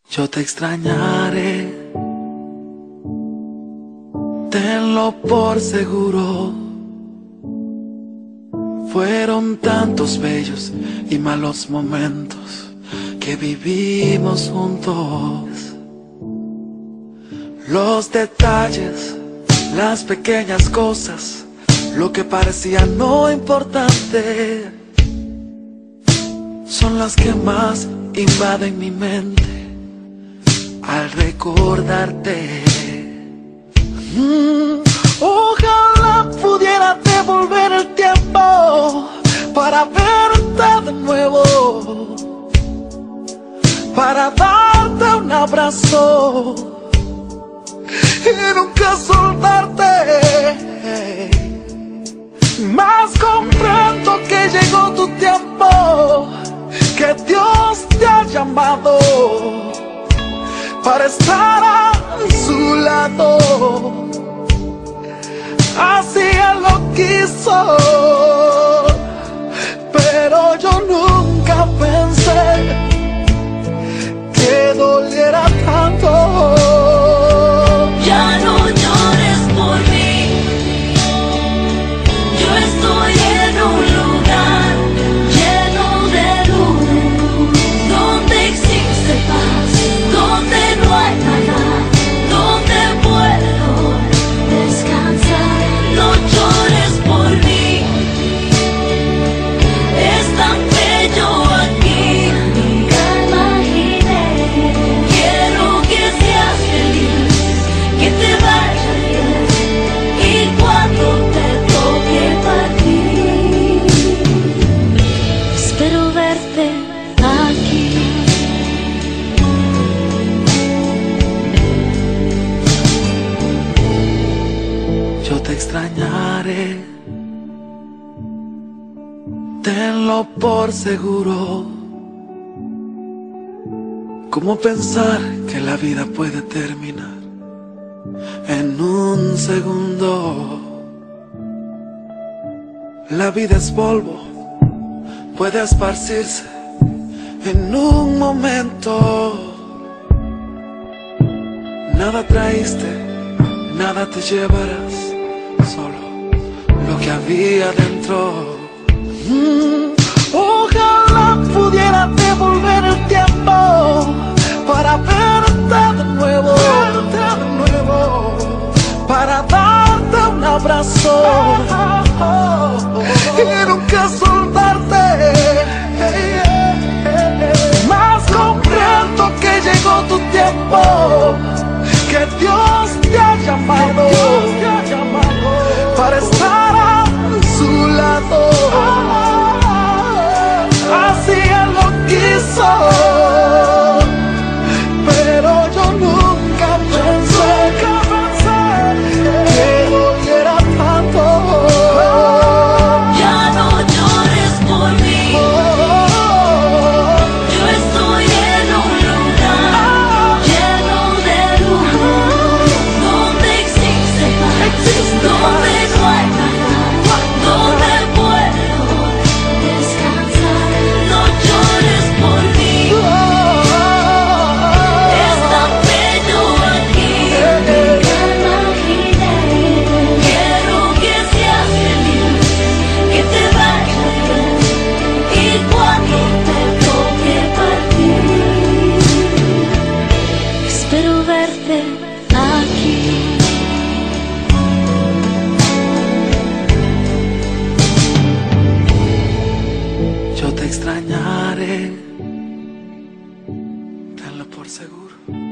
Yo te extrañaré, tenlo por seguro. Fueron tantos bellos y malos momentos que vivimos juntos. Los detalles, las pequeñas cosas, lo que parecía no importante, son las que más invaden mi mente al recordarte. Ojalá pudiera devolver el tiempo para verte de nuevo, para darte un abrazo y nunca soltarte. Mas comprendo que llegó tu tiempo, que Dios te ha llamado para estar a su lado. Así Él lo quiso, pero yo nunca pensé que doliera tanto. Ya no llores por mí, yo estoy en un lugar lleno de luz, donde existe paz, donde no hay nada, donde puedo descansar. No llores por mí, es tan bello aquí, nunca imaginé. Quiero que seas feliz, que te vaya bien, y cuando te toque partir, espero verte aquí. Yo te extrañaré, tenlo por seguro. ¿Cómo pensar que la vida puede terminar en un segundo? La vida es polvo, puede esparcirse en un momento. Nada traíste, nada te llevarás, solo lo que había dentro. Ojalá pudiera devolver el tiempo para verte de nuevo, para darte un abrazo y nunca soltarte. Mas comprendo que llegó tu tiempo, que Dios te ha llamado para estar a su lado. Así Él lo quiso, pero yo nunca pensé que doliera tanto. Ya no llores por mí, yo estoy en un lugar lleno de luz, donde existe paz, donde no hay nada, donde puedo descansar. No llores por mí, es tan bello aquí, nunca imaginé. Quiero que seas feliz, que te vaya bien, y cuando te toque partir, espero verte aquí. Yo te extrañaré, tenlo por seguro.